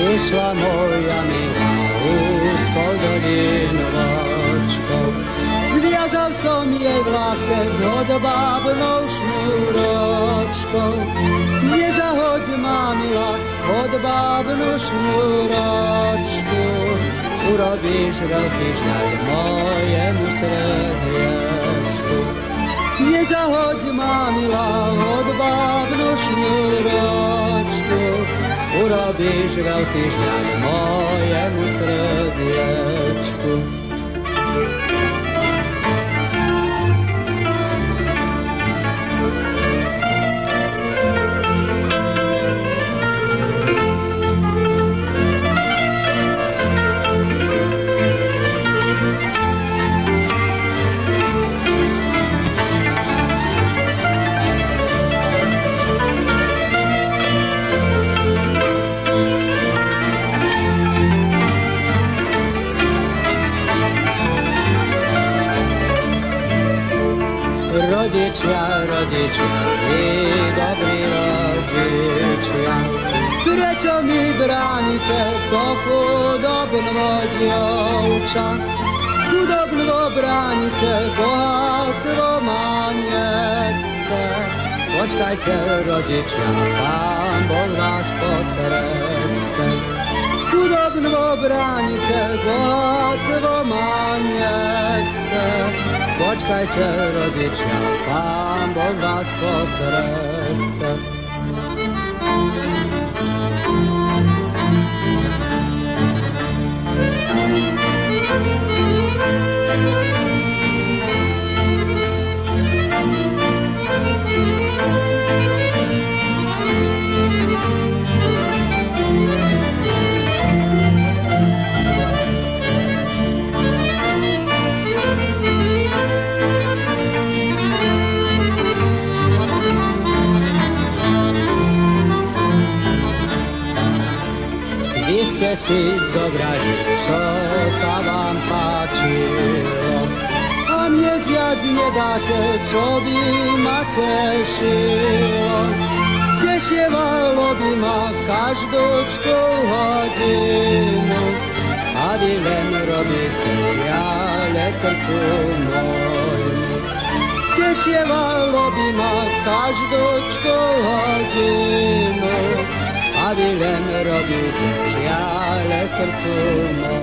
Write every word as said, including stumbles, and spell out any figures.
išla moja milá úzkou dolinovačkou. Zviazal som jej v láske s hodbábnou šnúročkou. Nezahoď ma, milá, hodbábnu šnúročku, urobíš veľký žiaľ mojemu srdiečku. Nezahoď ma, milá, hodbábnu šnúročku, urobíš veľký žiaľ mojemu srdiečku. Rodičia, rodičia, vy dobrí rodičia, prečo mi bránite to chudobnú dievča? Chudobnú bránite, bohatstvo ma nechce. Počkajte, rodičia, Pán Boh vás potrestce. Chudobnú bránite, bohatstvo ma nechce. Počkajte, rodičia, Pán Boh vás potrestce. Vy ste si zobrali, čo sa vám páčilo, a mne zjať nedáte, čo by ma tešilo. Tešievalo by ma každúčku hodinu, a vy len robíte žiale srdcu môjmu. Tešievalo by ma každúčku hodinu, a vy len robíte žiale srdcu môjmu.